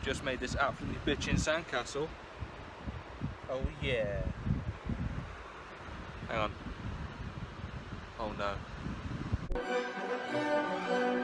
We've just made this absolutely bitchin' sandcastle. Oh yeah. Hang on. Oh no.